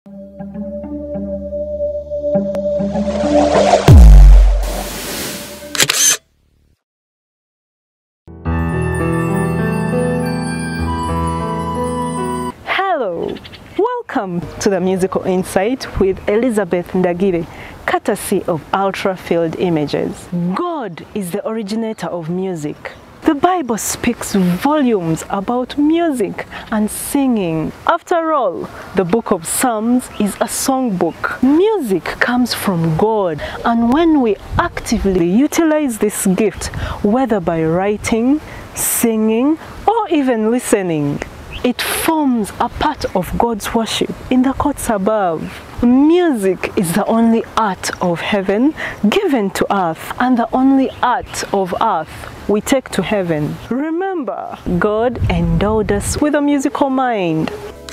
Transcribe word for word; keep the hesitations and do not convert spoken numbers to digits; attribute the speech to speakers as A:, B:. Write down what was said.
A: Hello, welcome to the Musical Insight with Elizabeth Ndagire, courtesy of Ultrafield Images. God is the originator of music. The Bible speaks volumes about music and singing. After all, the book of Psalms is a songbook. Music comes from God, and when we actively utilize this gift, whether by writing, singing, or even listening, it forms a part of God's worship in the courts above. Music is the only art of heaven given to earth, and the only art of earth we take to heaven. Remember, God endowed us with a musical mind.